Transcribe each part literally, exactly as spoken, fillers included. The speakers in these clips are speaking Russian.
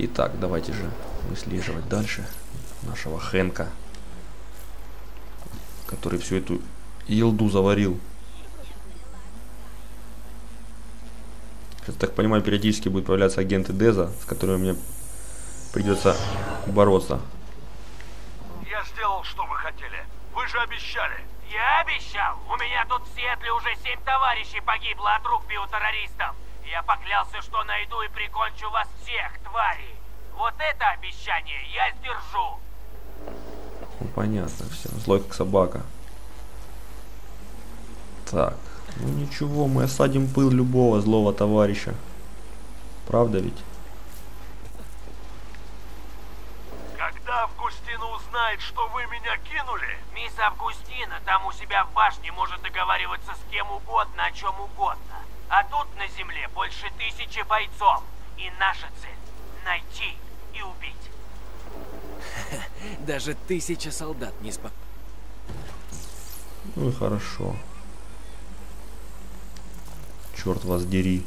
Итак, давайте же выслеживать дальше нашего Хэнка, который всю эту елду заварил. Я так понимаю, периодически будут появляться агенты Деза, с которыми мне придется бороться. Я сделал, что вы хотели. Вы же обещали. Я обещал. У меня тут в Сиэтле уже семь товарищей погибло от рук биотеррористов. Я поклялся, что найду и прикончу вас всех, твари. Вот это обещание я сдержу. Ну, понятно все. Злой как собака. Так. Ну ничего, мы осадим пыл любого злого товарища. Правда ведь? Когда Августина узнает, что вы меня кинули... Мисс Августина там у себя в башне может договариваться с кем угодно, о чем угодно. А тут на земле больше тысячи бойцов. И наша цель — найти и убить. Даже тысяча солдат не спа... Ну и хорошо. Черт вас дери.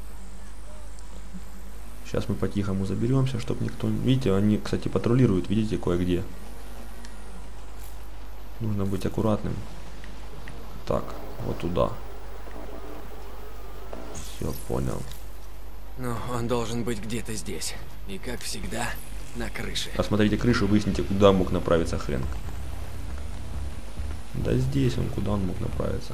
Сейчас мы по-тихому заберемся, чтобы никто... Видите, они, кстати, патрулируют, видите, кое-где. Нужно быть аккуратным. Так, вот туда. Все, понял. Ну, он должен быть где-то здесь. И, как всегда, на крыше. Осмотрите крышу, выясните, куда мог направиться Хэнк. Да здесь он, куда он мог направиться.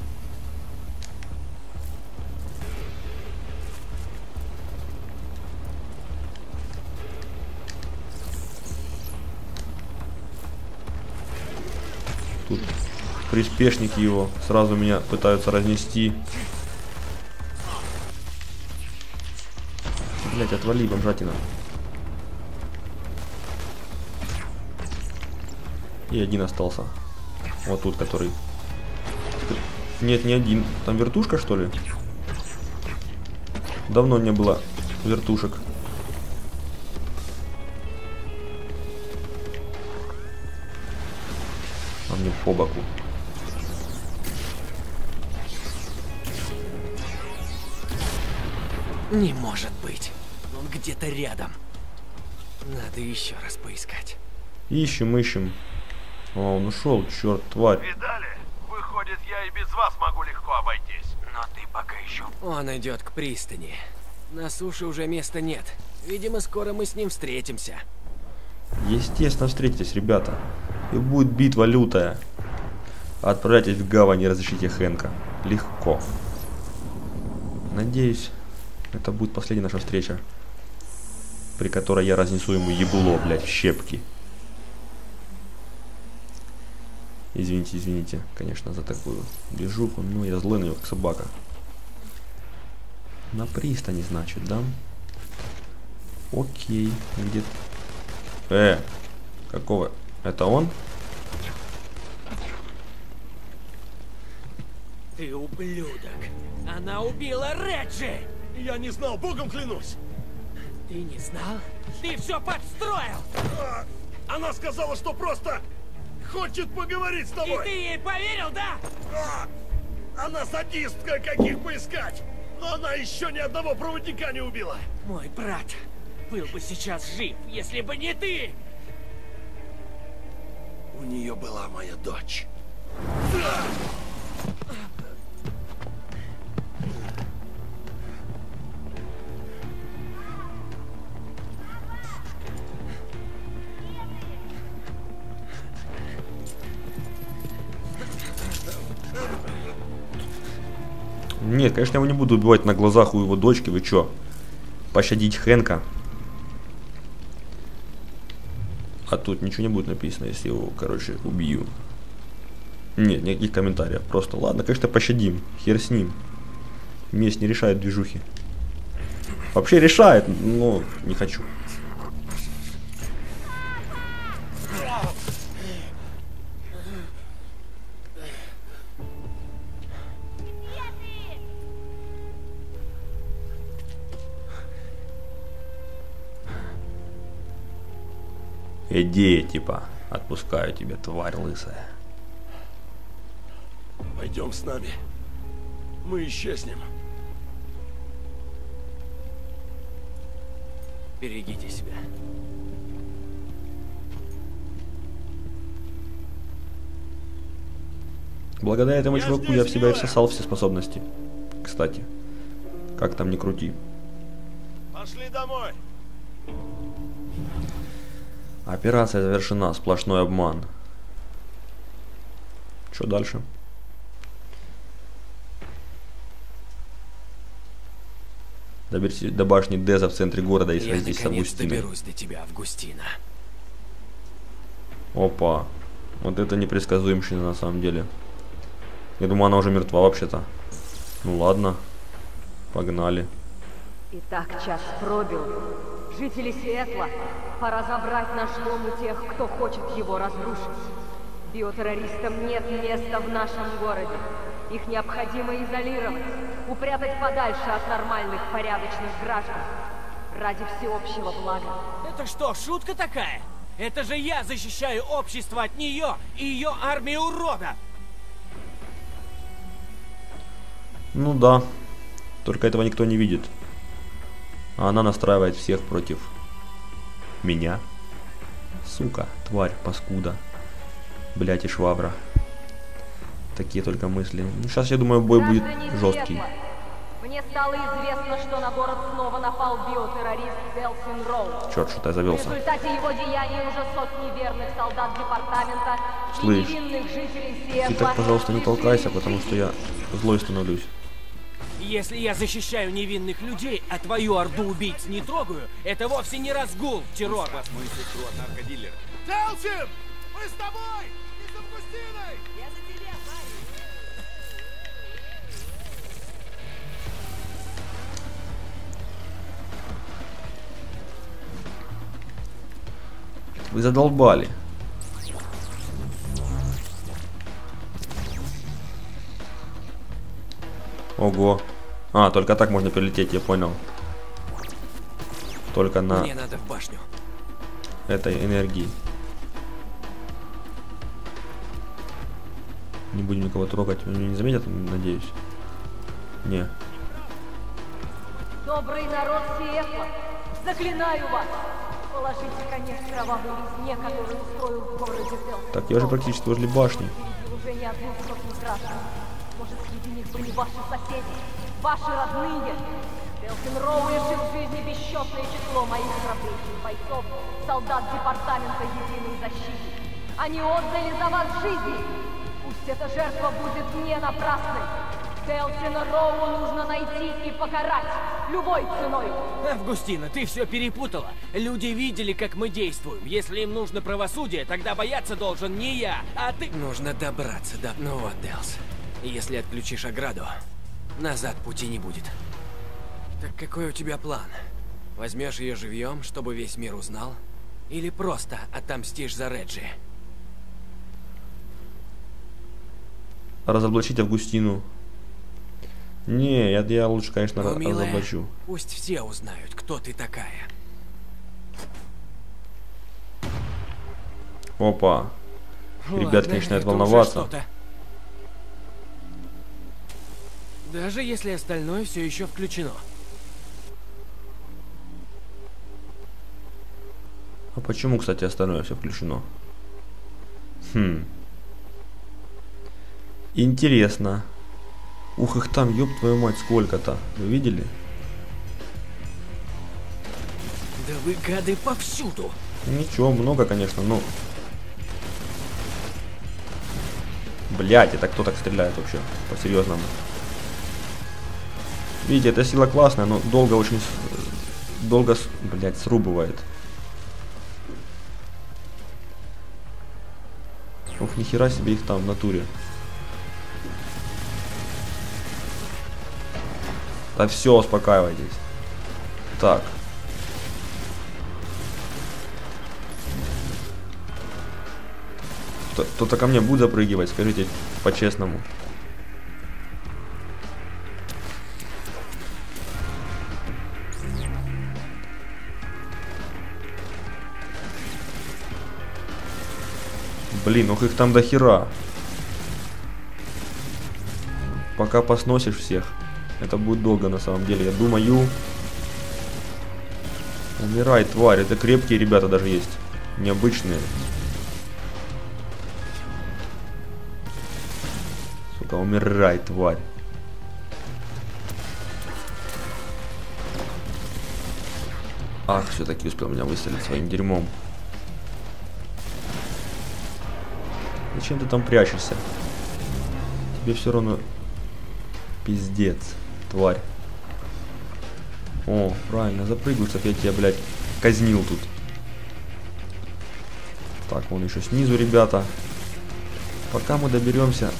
Тут приспешники его сразу меня пытаются разнести. Блять, отвали, бомжатина. И один остался. Вот тут, который... Нет, не один. Там вертушка, что ли? Давно не было вертушек. А мне по боку. Не может быть. Он где-то рядом. Надо еще раз поискать. Ищем, ищем. О, он ушел, черт, тварь. Видали? Выходит, я и без вас могу легко обойтись. Но ты пока еще... Он идет к пристани. На суше уже места нет. Видимо, скоро мы с ним встретимся. Естественно, встретитесь, ребята. И будет битва лютая. Отправляйтесь в гавань и разыщите Хэнка. Легко. Надеюсь, это будет последняя наша встреча, при которой я разнесу ему ебло, блядь, в щепки. Извините, извините, конечно, за такую движуху, но я злой на него, как собака. На пристани, значит, да? Окей, где... Э, какого? Это он? Ты ублюдок. Она убила Реджи! Я не знал, богом клянусь. Ты не знал? Ты все подстроил! А, она сказала, что просто хочет поговорить с И тобой. ты ей поверил, да? А, она садистка, каких поискать. Но она еще ни одного проводника не убила. Мой брат был бы сейчас жив, если бы не ты! У нее была моя дочь. Нет, конечно, я его не буду убивать на глазах у его дочки. Вы чё? Пощадить Хэнка. А тут ничего не будет написано, если его, короче, убью. Нет, никаких комментариев. Просто, ладно, конечно, пощадим. Хер с ним. Месть не решает движухи. Вообще решает, но не хочу. Иди, типа, отпускаю тебя, тварь лысая. Пойдем с нами. Мы исчезнем. Берегите себя. Благодаря этому Я чуваку здесь, я в себя и милая. всосал все способности. Кстати. Как там ни крути. Пошли домой. Операция завершена. Сплошной обман. Что дальше? Доберитесь до башни Деза в центре города и Я сразитесь с наконец Августиной. доберусь до тебя, Августина. Опа. Вот это непредсказуемщина на самом деле. Я думаю, она уже мертва вообще-то. Ну ладно. Погнали. Итак, час пробил. Жители Сиэтла, пора забрать наш дом у тех, кто хочет его разрушить. Биотеррористам нет места в нашем городе. Их необходимо изолировать, упрятать подальше от нормальных, порядочных граждан. Ради всеобщего блага. Это что, шутка такая? Это же я защищаю общество от нее и ее армии урода! Ну да. Только этого никто не видит. А она настраивает всех против меня. Сука, тварь, паскуда. Блять и швабра. Такие только мысли. Ну, сейчас, я думаю, бой будет Граждане жесткий. Сиэтла, мне стало известно, что на город снова напал биотеррорист Делсин Роу. Черт, что-то я В завелся. результате его деяний уже сотни верных солдат департамента Слышь, и невинных жителей Сиэтла... Ты так, пожалуйста, не лишились толкайся, потому жизни. что я злой становлюсь. Если я защищаю невинных людей, а твою орду убийц не трогаю, это вовсе не разгул террора. Делсин, мы с тобой! И с Августиной! Я за тебя, парень. Вы задолбали. Ого. А, только так можно перелететь, я понял. Только на Мне надо в башню. этой энергии. Не будем никого трогать. Меня не заметят, надеюсь. Не. Добрый народ Сиэтла, заклинаю вас, положите конец кровавой резне, которую устроил в городе Делсин. Так, я уже практически возле башни. Перебил уже не одну сотню граждан. Может, среди них были ваши соседи, ваши родные? Делсин Роу лишил жизни бесчетное число моих храбрейших бойцов, солдат департамента Единой защиты. Они отдали за вас жизни. Пусть эта жертва будет не напрасной. Делсина Роу нужно найти и покарать любой ценой. Августина, ты все перепутала. Люди видели, как мы действуем. Если им нужно правосудие, тогда бояться должен не я, а ты... Нужно добраться до... Ну вот, Делс. Если отключишь ограду, назад пути не будет. Так какой у тебя план? Возьмешь ее живьем, чтобы весь мир узнал? Или просто отомстишь за Реджи? Разоблачить Августину. Не, я, я лучше, конечно, Ну, раз- милая, разоблачу. пусть все узнают, кто ты такая. Опа. Ребятки Ладно, начинают это уже волноваться. что-то. Даже если остальное все еще включено. А почему, кстати, остальное все включено? Хм. Интересно. Ух, их там, ёб твою мать, сколько-то. Вы видели? Да вы гады повсюду. Ничего, много, конечно, но... Блять, это кто так стреляет вообще? По-серьезному. Видите, эта сила классная, но долго очень... с- Долго, с- блять, срубывает. Ух, нихера себе их там в натуре. Да все, успокаивайтесь. Так. Кто- Кто-то ко мне будет запрыгивать, скажите по-честному. Блин, ух, их там до хера. Пока посносишь всех. Это будет долго на самом деле. Я думаю... Умирай, тварь. Это крепкие ребята даже есть. Необычные. Сука, умирай, тварь. Ах, все-таки успел меня выстрелить своим дерьмом. Зачем ты там прячешься? Тебе все равно пиздец, тварь. О, правильно, запрыгивай, чтоб я тебя, блядь, казнил тут. Так, вон еще снизу, ребята. Пока мы доберемся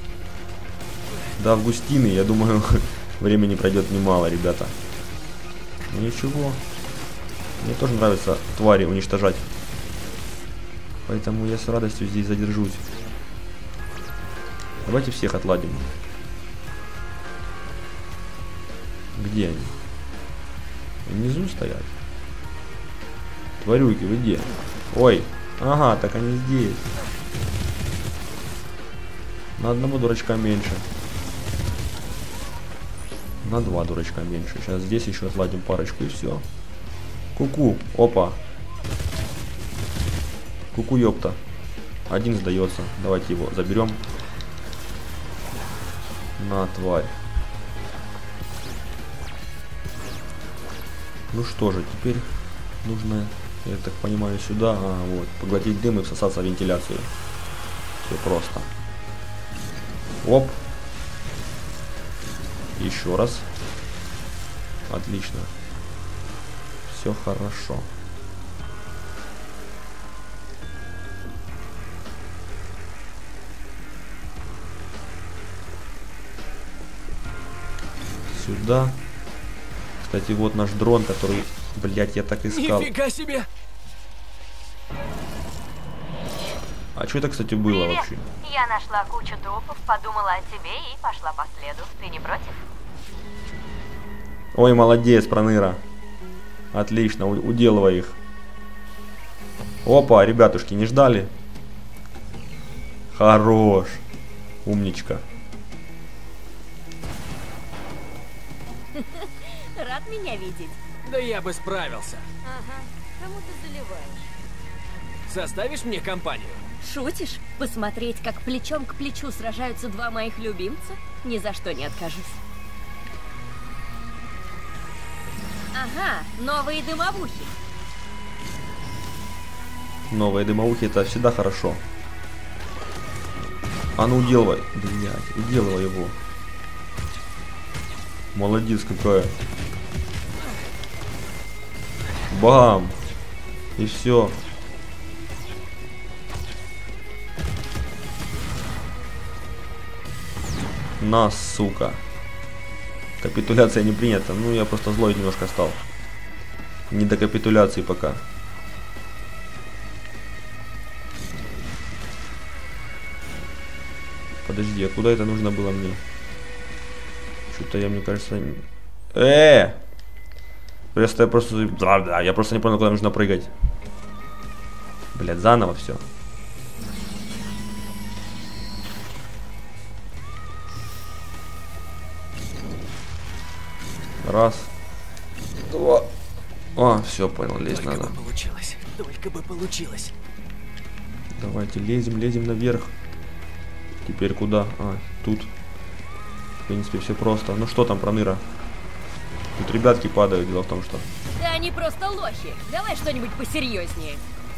до Августины, я думаю, времени пройдет немало, ребята. Но ничего. Мне тоже нравится твари уничтожать. Поэтому я с радостью здесь задержусь. Давайте всех отладим. Где они? Внизу стоят. Тварюки, вы где? Ой, ага, так они здесь. На одного дурачка меньше. На два дурачка меньше. Сейчас здесь еще отладим парочку и все. Ку-ку, опа. Ку-ку, ёпта. Один сдается. Давайте его заберем. На, тварь. Ну что же, теперь нужно, я так понимаю, сюда, а, вот, поглотить дым и всосаться в вентиляцию. Все просто. Оп. Еще раз. Отлично. Все хорошо. Сюда. Кстати, вот наш дрон, который, блять, я так искал. Нифига себе! А что это, кстати, было Привет. вообще? Я нашла кучу трупов, подумала о тебе и пошла по следу. Ты не против? Ой, молодец, Проныра. Отлично, у- уделывай их. Опа, ребятушки, не ждали? Хорош. Умничка. Рад меня видеть. Да я бы справился. Ага. Кому ты заливаешь? Составишь мне компанию? Шутишь? Посмотреть, как плечом к плечу сражаются два моих любимца? Ни за что не откажусь. Ага, новые дымовухи. Новые дымоухи, это всегда хорошо. А ну уделывай. Блять, уделывай его. Молодец какая. Бам. И все. На, сука. Капитуляция не принята. Ну, я просто злой немножко стал. Не до капитуляции пока. Подожди, а куда это нужно было мне? Что-то я, мне кажется... не- Э! Просто я просто... Да, да, я просто не понял, куда нужно прыгать. Блядь, заново все. Раз. Два. А, все, понял, лезть Только надо. бы получилось. Только бы получилось. Давайте лезем, лезем наверх. Теперь куда? А, тут. В принципе, все просто. Ну что там, Проныра? Тут ребятки падают, дело в том, что... Да они просто лохи. Давай что-нибудь посерьезнее.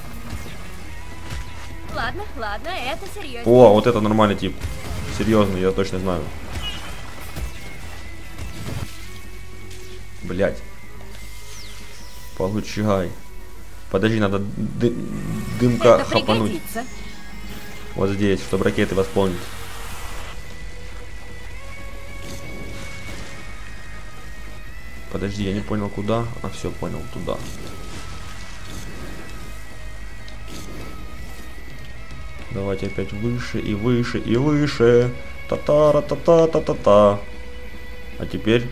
Ладно, ладно, это серьезнее. О, вот это нормальный тип. Серьезный, я точно знаю. Блять. Получай. Подожди, надо ды- дымка Это хапануть. пригодится. Вот здесь, чтобы ракеты восполнить. Подожди, я не понял куда. А, все, понял, туда. Давайте опять выше и выше и выше. Та-та-ра-та-та-та-та-та. А теперь...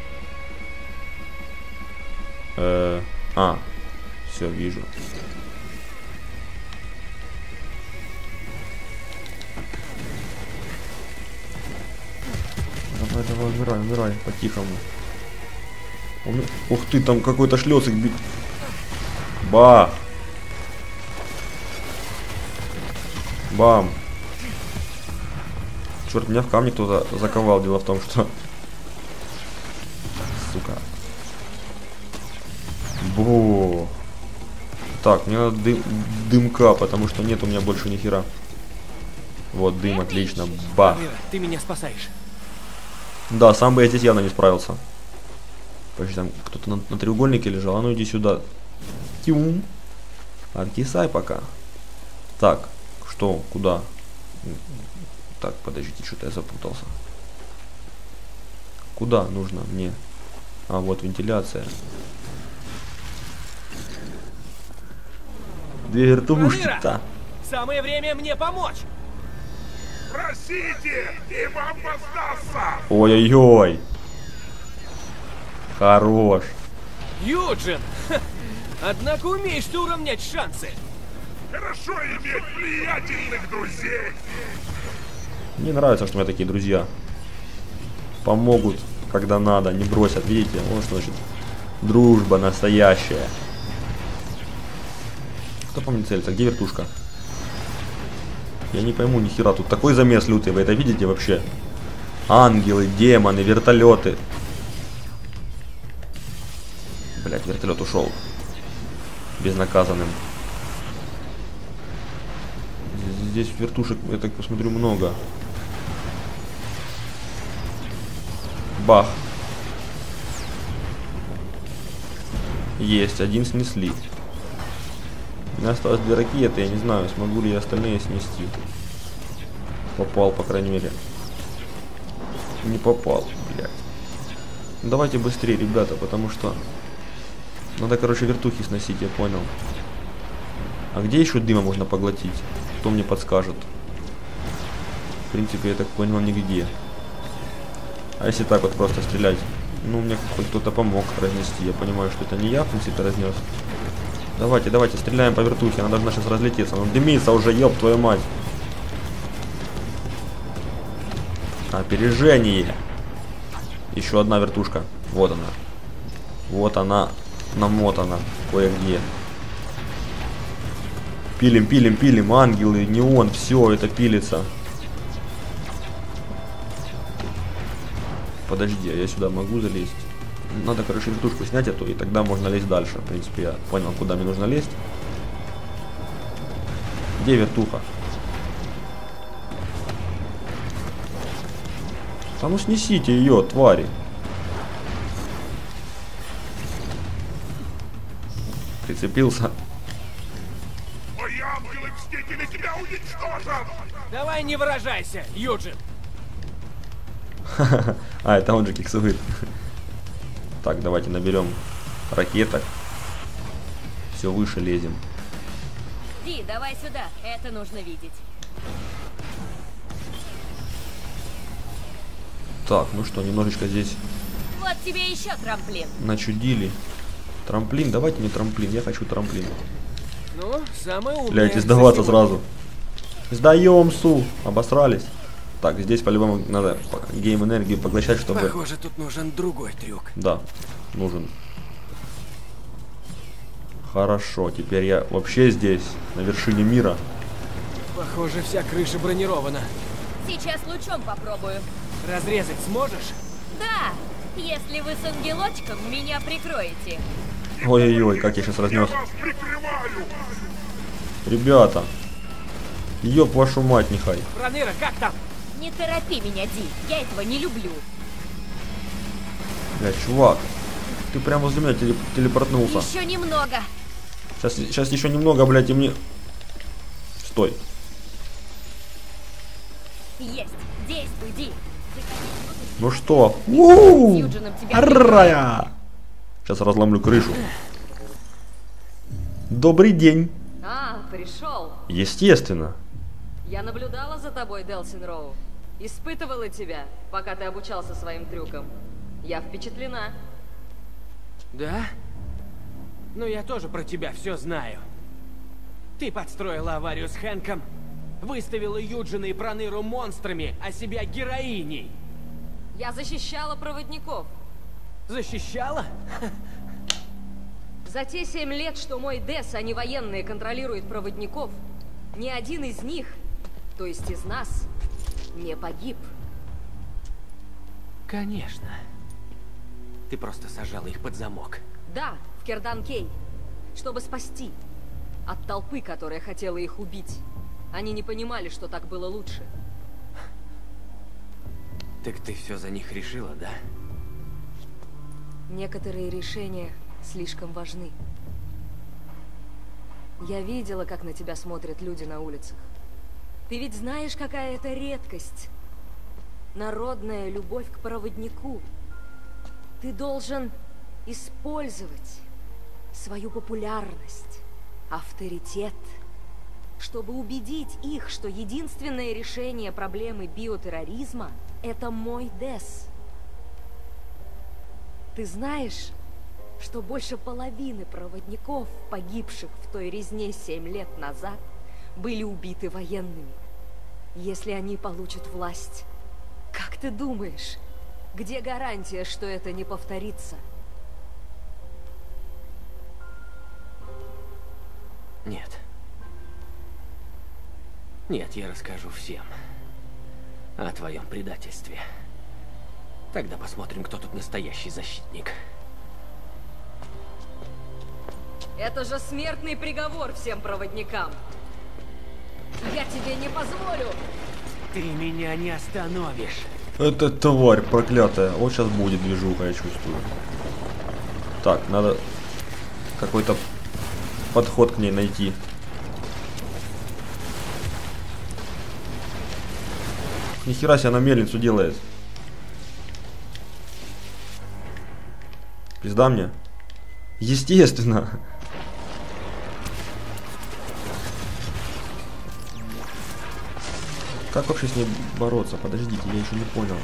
Э, а, все, вижу. Давай, давай, умирай, умирай, по-тихому. Уми- Ух ты, там какой-то шлёцик бит. Бах! Бам! Черт, меня в камне кто-то заковал. Дело в том, что... Сука. Бо. Так, мне надо дым, дымка, потому что нет у меня больше ни хера. Вот дым, отлично. Бах! Ты меня спасаешь. Да, сам бы я здесь явно не справился. Почти там кто-то на, на треугольнике лежал. А ну иди сюда. Тюм. Откисай пока. Так, что, куда? Так, подождите, что-то я запутался. Куда нужно мне? А, вот вентиляция. Две вертушки-то. Самое время мне помочь. Просите, и вам воздастся! Ой-ой-ой. Хорош. Юджин! Ха, однако умеешь ты уравнять шансы. Хорошо иметь влиятельных друзей! Мне нравится, что у меня такие друзья. Помогут, когда надо, не бросят. Видите, вот что значит дружба настоящая. Кто по мне целится? Где вертушка? Я не пойму ни хера. Тут такой замес лютый. Вы это видите вообще? Ангелы, демоны, вертолеты. Блять, вертолет ушел. Безнаказанным. Здесь вертушек, я так посмотрю, много. Бах. Есть, один снесли. У меня осталось две ракеты, я не знаю, смогу ли я остальные снести. Попал, по крайней мере. Не попал, блядь. Ну, давайте быстрее, ребята, потому что... Надо, короче, вертухи сносить, я понял. А где еще дыма можно поглотить? Кто мне подскажет? В принципе, я так понял, нигде. А если так вот просто стрелять? Ну, мне хоть кто-то помог разнести. Я понимаю, что это не я, в принципе, разнес. Давайте, давайте, стреляем по вертухе. Она должна сейчас разлететься. Она дымится уже, ёб твою мать. Опережение. Еще одна вертушка. Вот она. Вот она. Намотана кое-где. Пилим, пилим, пилим. Ангелы, неон, все это пилится. Подожди, а я сюда могу залезть? Надо, короче, вертушку снять эту, и тогда можно лезть дальше. В принципе, я понял, куда мне нужно лезть. Где вертуха? А ну снесите ее, твари. Прицепился. Мои ангелы-мстители тебя уничтожат! Давай не выражайся, Юджин. А, это он же киксует. Так, давайте наберем ракеток. Все выше лезем. Ди, давай сюда. Это нужно видеть. Так, ну что, немножечко здесь Вот тебе еще трамплин. начудили. Трамплин, давайте не трамплин, я хочу трамплин. Ну, самый умный. Блять, сдаваться сразу. Сдаем, су. Обосрались. Так, здесь по-любому надо гейм-энергию поглощать, чтобы... Похоже, тут нужен другой трюк. Да, нужен. Хорошо, теперь я вообще здесь, на вершине мира. Похоже, вся крыша бронирована. Сейчас лучом попробую. Разрезать сможешь? Да, если вы с ангелочком меня прикроете. Ой-ой-ой, как я сейчас разнес. Я вас прикрываю! Ребята. Ёб вашу мать, нехай. Проныра, как там? Не торопи меня, Ди, я этого не люблю. Блядь, чувак. Ты прям возле меня телеп телепортнулся. Еще немного. Сейчас, сейчас еще немного, блядь, и мне... Стой. Есть, действуй, Ди. Ну что? С Юджином тебя Аррая! Сейчас разломлю крышу. Добрый день. А, пришел. Естественно. Я наблюдала за тобой, Делсин Роу. Испытывала тебя, пока ты обучался своим трюкам. Я впечатлена. Да? Ну, я тоже про тебя все знаю. Ты подстроила аварию с Хэнком, выставила Юджина и Проныру монстрами, а себя героиней. Я защищала проводников. Защищала? За те семь лет, что мой ДЭС, а не военные, контролирует проводников, ни один из них, то есть из нас, не погиб. Конечно. Ты просто сажала их под замок. Да, в Кердан-Кей, чтобы спасти от толпы, которая хотела их убить. Они не понимали, что так было лучше. Так ты все за них решила, да? Некоторые решения слишком важны. Я видела, как на тебя смотрят люди на улицах. Ты ведь знаешь, какая это редкость. Народная любовь к проводнику. Ты должен использовать свою популярность, авторитет, чтобы убедить их, что единственное решение проблемы биотерроризма — это мой ДЭС. Ты знаешь, что больше половины проводников, погибших в той резне семь лет назад, были убиты военными. Если они получат власть, как ты думаешь, где гарантия, что это не повторится? Нет. Нет, я расскажу всем о твоем предательстве. Тогда посмотрим, кто тут настоящий защитник. Это же смертный приговор всем проводникам. Я тебе не позволю. Ты меня не остановишь. Это тварь проклятая. Вот сейчас будет движуха, я чувствую. Так, надо какой-то подход к ней найти. Нихера себе она мельницу делает. Пизда мне. Естественно. Как вообще с ней бороться? Подождите, я еще не понял.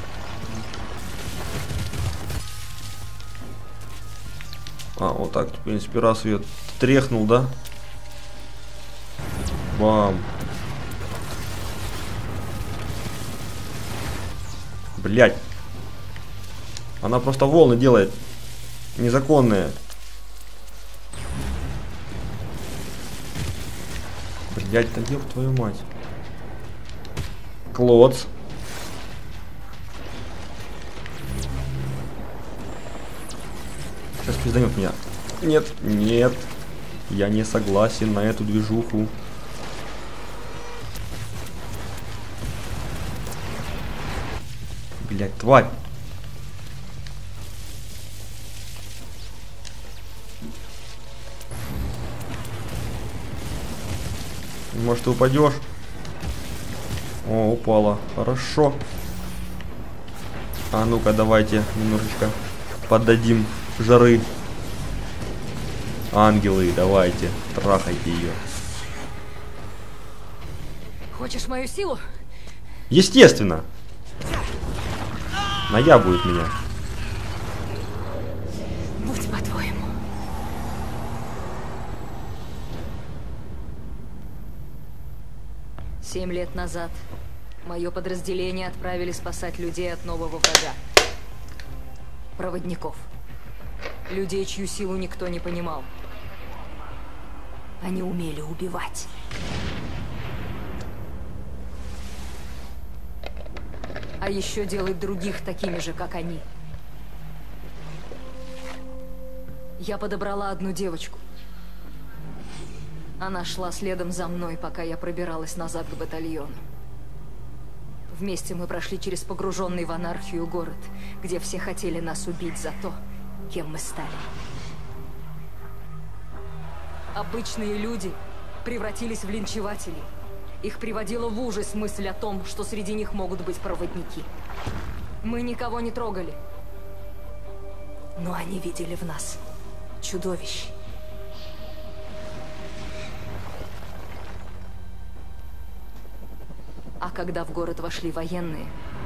А, вот так, в принципе, раз ее трехнул, да? Бам. Блять. Она просто волны делает. Незаконные. Блять, да ёб твою мать. Клоц. Сейчас пизданет меня. Нет, нет. Я не согласен на эту движуху. Блять, тварь. Может, ты упадешь? О, упала. Хорошо. А ну-ка, давайте немножечко поддадим жары. Ангелы, давайте, трахайте ее. Хочешь мою силу? Естественно. Наябует меня. Будь по-твоему. Семь лет назад мое подразделение отправили спасать людей от нового врага. Проводников. Людей, чью силу никто не понимал. Они умели убивать. А еще делать других такими же, как они. Я подобрала одну девочку. Она шла следом за мной, пока я пробиралась назад к батальону. Вместе мы прошли через погруженный в анархию город, где все хотели нас убить за то, кем мы стали. Обычные люди превратились в линчевателей. Их приводила в ужас мысль о том, что среди них могут быть проводники. Мы никого не трогали. Но они видели в нас чудовищ. А когда в город вошли военные,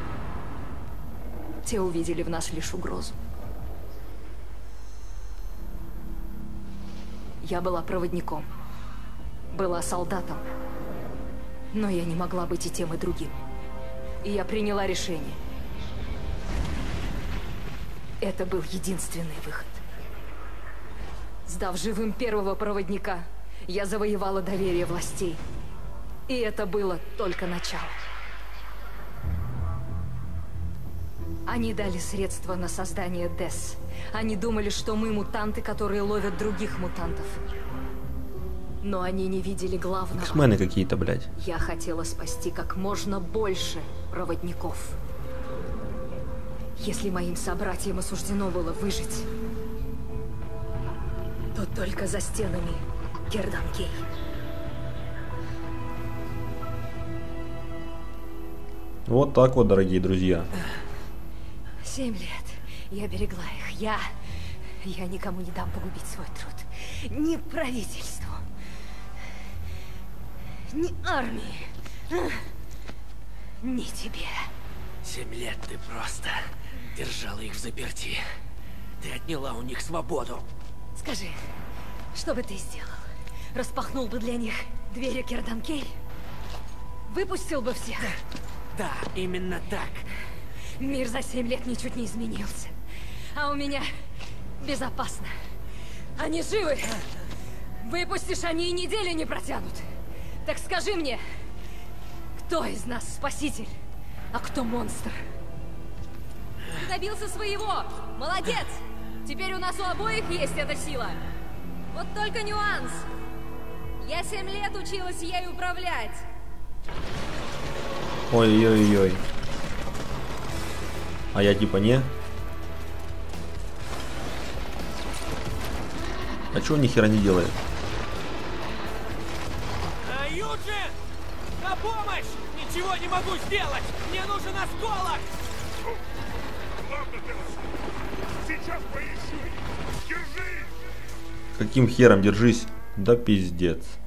те увидели в нас лишь угрозу. Я была проводником, была солдатом, но я не могла быть и тем, и другим. И я приняла решение. Это был единственный выход. Сдав живым первого проводника, я завоевала доверие властей. И это было только начало. Они дали средства на создание ДЭС. Они думали, что мы мутанты, которые ловят других мутантов. Но они не видели главного. X-мены какие-то, блядь. Я хотела спасти как можно больше проводников. Если моим собратьям и суждено было выжить, то только за стенами Керданкей. Вот так вот, дорогие друзья. Семь лет я берегла их. Я... Я никому не дам погубить свой труд. Ни правительству, ни армии, ни тебе. Семь лет ты просто держала их в заперти. Ты отняла у них свободу. Скажи, что бы ты сделал? Распахнул бы для них двери Керданкей? Выпустил бы всех? Да, именно так. Мир за семь лет ничуть не изменился. А у меня безопасно. Они живы. Выпустишь, они и недели не протянут. Так скажи мне, кто из нас спаситель, а кто монстр? Ты добился своего. Молодец. Теперь у нас у обоих есть эта сила. Вот только нюанс. Я семь лет училась ею управлять. Ой-ой-ой. А я типа не? А чё он ни хера не делает? А, Юджин! На помощь! Ничего не могу сделать! Мне нужен осколок! Ладно, Делс. Сейчас поищу. Держись! Каким хером держись? Да пиздец.